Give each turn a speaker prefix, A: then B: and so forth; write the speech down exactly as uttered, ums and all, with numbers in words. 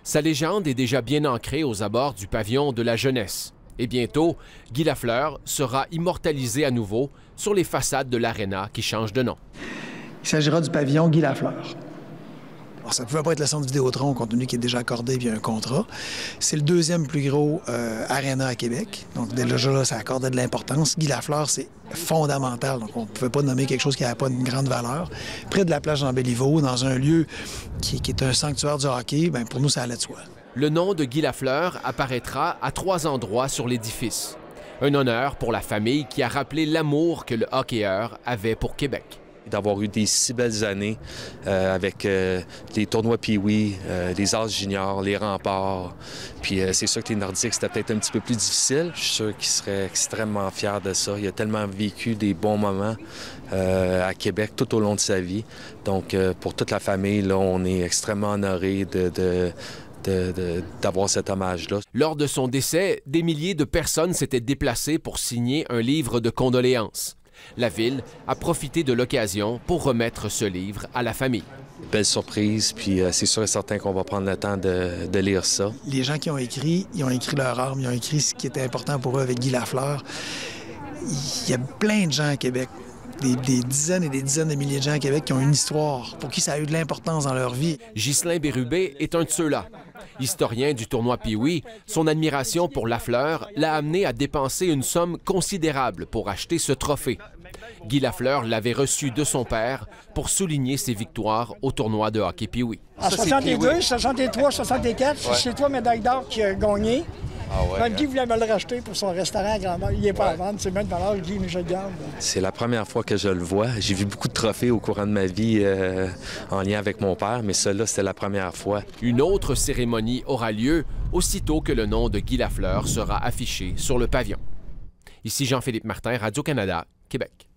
A: Sa légende est déjà bien ancrée aux abords du pavillon de la jeunesse. Et bientôt, Guy Lafleur sera immortalisé à nouveau sur les façades de l'Arena qui change de nom.
B: Il s'agira du pavillon Guy Lafleur. Alors, ça ne pouvait pas être le centre Vidéotron, compte tenu qu'il est déjà accordé via un contrat. C'est le deuxième plus gros euh, aréna à Québec. Donc, déjà là, ça accordait de l'importance. Guy Lafleur, c'est fondamental. Donc, on ne pouvait pas nommer quelque chose qui n'avait pas une grande valeur. Près de la plage Jean-Béliveau, dans un lieu qui, qui est un sanctuaire du hockey, bien, pour nous, ça allait de soi.
A: Le nom de Guy Lafleur apparaîtra à trois endroits sur l'édifice. Un honneur pour la famille qui a rappelé l'amour que le hockeyeur avait pour Québec.
C: D'avoir eu des si belles années euh, avec euh, les tournois Pee-Wee, euh, les As juniors, les remparts. Puis euh, c'est sûr que les Nordiques, c'était peut-être un petit peu plus difficile. Je suis sûr qu'il serait extrêmement fier de ça. Il a tellement vécu des bons moments euh, à Québec tout au long de sa vie. Donc euh, pour toute la famille, là, on est extrêmement honorés de... de d'avoir cet hommage-là.
A: Lors de son décès, des milliers de personnes s'étaient déplacées pour signer un livre de condoléances. La Ville a profité de l'occasion pour remettre ce livre à la famille.
C: Belle surprise, puis euh, c'est sûr et certain qu'on va prendre le temps de, de lire ça.
B: Les gens qui ont écrit, ils ont écrit leur âme, ils ont écrit ce qui était important pour eux avec Guy Lafleur. Il y a plein de gens à Québec, des, des dizaines et des dizaines de milliers de gens à Québec qui ont une histoire, pour qui ça a eu de l'importance dans leur vie.
A: Ghislain Bérubé est un de ceux-là. Historien du tournoi Pee-Wee, son admiration pour Lafleur l'a amené à dépenser une somme considérable pour acheter ce trophée. Guy Lafleur l'avait reçu de son père pour souligner ses victoires au tournoi de hockey Pee-Wee.
D: En soixante-deux, soixante-trois, soixante-quatre, ouais. C'est toi, médaille d'or, qui a gagné. Ah ouais, même Guy voulait me le racheter pour son restaurant à grand-mère. Il n'est pas ouais. à vendre, c'est même de valeur, Guy, mais je le garde.
C: C'est la première fois que je le vois. J'ai vu beaucoup de trophées au courant de ma vie euh, en lien avec mon père, mais celui-là, c'était la première fois.
A: Une autre cérémonie aura lieu aussitôt que le nom de Guy Lafleur sera affiché sur le pavillon. Ici Jean-Philippe Martin, Radio-Canada, Québec.